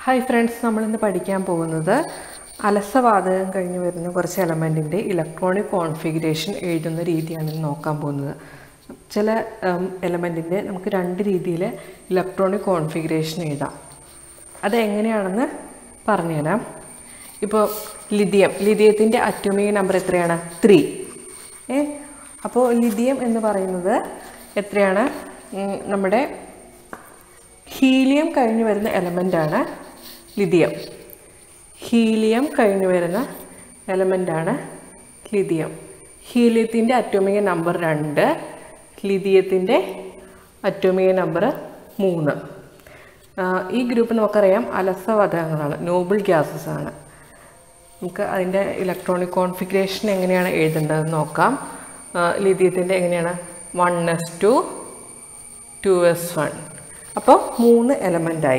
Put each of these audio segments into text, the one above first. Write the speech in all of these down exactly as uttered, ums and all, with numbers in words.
Hi friends, നമ്മൾ ഇന്ന് പഠിക്കാൻ പോകുന്നത് അലസവാതകം കഴിഞ്ഞു വരുന്ന കുറച്ച് എലമെന്റിന്റെ ഇലക്ട്രോണിക് കോൺഫിഗറേഷൻ എഴുതുന്ന രീതിയാണ് നോക്കാൻ പോകുന്നത്. ചില എലമെന്റിന്റെ നമുക്ക് രണ്ട് രീതിയിൽ ഇലക്ട്രോണിക് കോൺഫിഗറേഷൻ എഴുതാം. അത് എങ്ങനെയാണെന്ന് പറഞ്ഞുതരാം. ഇപ്പോൾ ലിഥിയം ലിഥിയത്തിന്റെ അറ്റോമിക് നമ്പർ എത്രയാണ്? three. ഏ അപ്പോൾ ലിഥിയം എന്ന് പറയുന്നത് എത്രയാണ്? നമ്മുടെ ഹീലിയം കഴിഞ്ഞു വരുന്ന എലമെന്റ് ആണ് ലിഥിയം. ഹീലിയം കഴിഞ്ഞു വരുന്ന എലമെന്റ് ആണ് ലിഥിയം. ഹീലിയത്തിന്റെ അറ്റോമിക് നമ്പർ രണ്ട്, ലിഥിയത്തിന്റെ അറ്റോമിക് നമ്പർ മൂന്ന്. ഈ ഗ്രൂപ്പ് നമുക്കറിയാം അലസവാതകങ്ങളാണ്, നോബിൾ ഗ്യാസസ് ആണ്. നമുക്ക് അതിൻ്റെ ഇലക്ട്രോണിക് കോൺഫിഗറേഷൻ എങ്ങനെയാണ് എഴുതേണ്ടതെന്ന് നോക്കാം. ലിഥിയത്തിൻ്റെ എങ്ങനെയാണ്? One S two two S one. അപ്പോൾ മൂന്ന് എലമെൻ്റായി,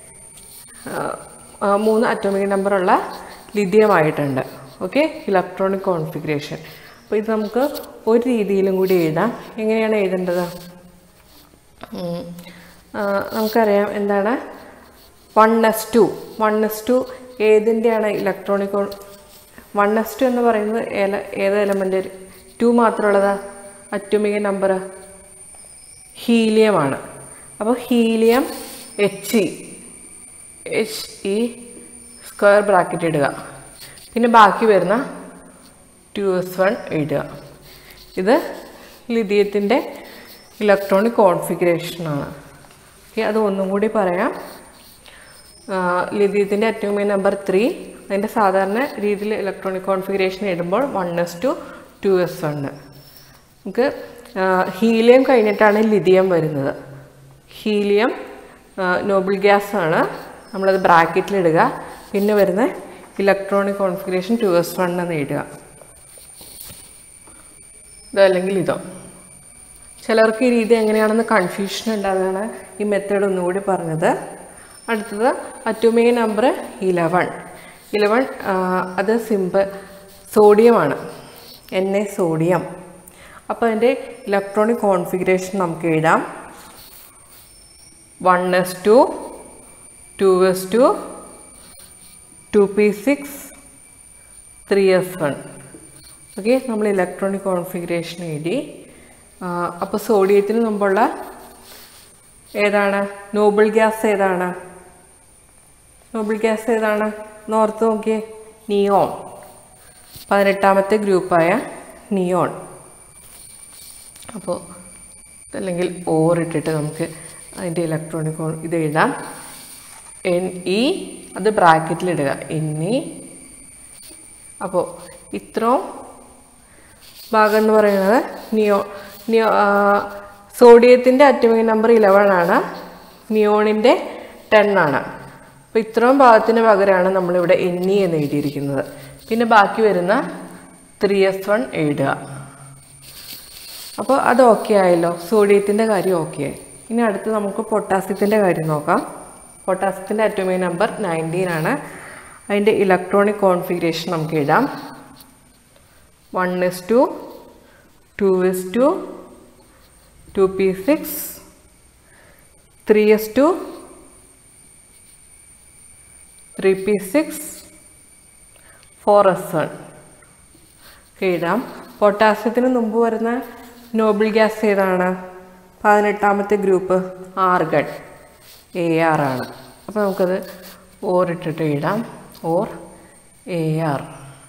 മൂന്ന് അറ്റോമിക് നമ്പറുള്ള ലിഥിയമായിട്ടുണ്ട്. Okay, electronic configuration. അപ്പോൾ ഇത് നമുക്ക് ഒരു രീതിയിലും കൂടി എഴുതാം. എങ്ങനെയാണ് എഴുതേണ്ടത്? നമുക്കറിയാം എന്താണ് one S two. One S two ഏതിൻ്റെയാണ് ഇലക്ട്രോണിക്? വൺ എസ് ടു എന്ന് പറയുന്നത് ഏല ഏത് എലമെൻ്റ്? ടു മാത്രമുള്ളതാ അറ്റോമിക് നമ്പർ? ഹീലിയമാണ്. അപ്പോൾ helium H E H E square bracket ഇടുക. പിന്നെ ബാക്കി വരുന്ന ടു എസ് വൺ എഴുതുക. ഇത് ലിഥിയത്തിൻ്റെ ഇലക്ട്രോണിക് കോൺഫിഗറേഷനാണ്. ഓക്കെ, അത് ഒന്നും കൂടി പറയാം. ലിഥിയത്തിൻ്റെ അറ്റോമിക് നമ്പർ ത്രീ. അതിൻ്റെ സാധാരണ രീതിയിൽ ഇലക്ട്രോണിക് കോൺഫിഗറേഷൻ ഇടുമ്പോൾ one S two two S one. നമുക്ക് ഹീലിയം കഴിഞ്ഞിട്ടാണ് ലിഥിയം വരുന്നത്. ഹീലിയം നോബിൾ ഗ്യാസ് ആണ്, നമ്മളത് ബ്രാക്കറ്റിലിടുക. പിന്നെ വരുന്ന electronic configuration two S one എന്ന് എഴുതുക. ഇതല്ലെങ്കിൽ ഇതോ. ചിലർക്ക് ഈ രീതി എങ്ങനെയാണെന്ന് കൺഫ്യൂഷൻ ഉണ്ടാകുകയാണ് ഈ മെത്തേഡ് ഒന്നുകൂടി പറഞ്ഞത്. അടുത്തത് അറ്റോമിക് നമ്പർ ഇലവൻ. ഇലവൻ അത് സിമ്പിൾ സോഡിയമാണ്, എൻ എ സോഡിയം. അപ്പോൾ അതിൻ്റെ ഇലക്ട്രോണിക് കോൺഫിഗറേഷൻ നമുക്ക് എഴുതാം. One S two two S two two P six three S one. Okay, നമ്മൾ ഇലക്ട്രോണിക് കോൺഫിഗറേഷൻ എഴുതി. അപ്പോൾ സോഡിയത്തിന് മുമ്പുള്ള ഏതാണ് നോബിൾ ഗ്യാസ്? ഏതാണ് നോബിൾ ഗ്യാസ്? ഏതാണ് നോർത്ത് നോക്കിയേ? നിയോൺ. പതിനെട്ടാമത്തെ ഗ്രൂപ്പായ നിയോൺ. അപ്പോൾ അല്ലെങ്കിൽ ഓർ ഇട്ടിട്ട് നമുക്ക് അതിൻ്റെ ഇലക്ട്രോണിക് ഇത് എഴുതാം. എൻ ഇ, അത് ബ്രാക്കറ്റിലിടുക, എൻ ഇ. അപ്പോൾ ഇത്രയും ഭാഗം എന്ന് പറയുന്നത് നിയോ നിയോ സോഡിയത്തിൻ്റെ അറ്റോമിക് നമ്പർ ഇലവൻ ആണ്, നിയോണിൻ്റെ ടെൻ ആണ്. അപ്പോൾ ഇത്രയും ഭാഗത്തിന് പകരമാണ് നമ്മളിവിടെ എൻ ഇ എന്ന് എഴുതിയിരിക്കുന്നത്. പിന്നെ ബാക്കി വരുന്ന ത്രീ എസ് വൺ എഴുതുക. അപ്പോൾ അത് ഓക്കെ ആയല്ലോ, സോഡിയത്തിൻ്റെ കാര്യം ഓക്കെ ആയി. ഇനി അടുത്ത് നമുക്ക് പൊട്ടാസ്യത്തിൻ്റെ കാര്യം നോക്കാം. പൊട്ടാസ്യത്തിൻ്റെ അറ്റോമിക് നമ്പർ നയൻറ്റീൻ ആണ്. അതിൻ്റെ ഇലക്ട്രോണിക് കോൺഫിഗറേഷൻ നമുക്ക് എഴുതാം. One S two two S two two P six three S two three P six four S one എഴുതാം. പൊട്ടാസ്യത്തിന് മുമ്പ് വരുന്ന നോബിൾ ഗ്യാസ് ഏതാണ്? പതിനെട്ടാമത്തെ ഗ്രൂപ്പ് ആർഗൺ, എ ആർ ആണ്. അപ്പോൾ നമുക്കത് ഓർ ഇട്ടിട്ട് എഴുതാം. Or A R.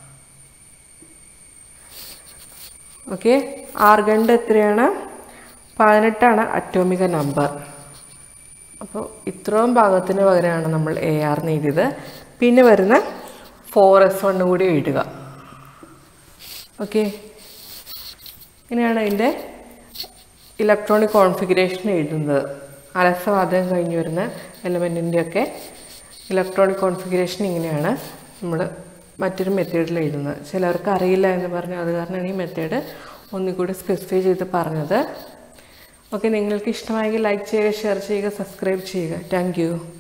ഓക്കെ, ആർഗണിൻ്റെ എത്രയാണ്? പതിനെട്ടാണ് അറ്റോമിക നമ്പർ. അപ്പോൾ ഇത്രയും ഭാഗത്തിന് പകരമാണ് നമ്മൾ എ ആർ എഴുതിയത്. പിന്നെ വരുന്ന ഫോർ എസ് വൺ കൂടി എഴുതുക. ഓക്കെ, ഇങ്ങനെയാണ് അതിൻ്റെ ഇലക്ട്രോണിക് കോൺഫിഗറേഷൻ എഴുതുന്നത്. അലസവാതകം കഴിഞ്ഞു വരുന്ന എലമെൻറ്റിൻ്റെയൊക്കെ ഇലക്ട്രോണിക് കോൺഫിഗറേഷൻ ഇങ്ങനെയാണ് നമ്മൾ മറ്റൊരു മെത്തേഡിൽ എഴുതുന്നത്. ചിലർക്ക് അറിയില്ല എന്ന് പറഞ്ഞു, അത് കാരണമാണ് ഈ മെത്തേഡ് ഒന്നുകൂടി സ്പെസിഫൈ ചെയ്ത് പറഞ്ഞത്. ഓക്കെ, നിങ്ങൾക്ക് ഇഷ്ടമായെങ്കിൽ ലൈക്ക് ചെയ്യുക, ഷെയർ ചെയ്യുക, സബ്സ്ക്രൈബ് ചെയ്യുക. Thank U.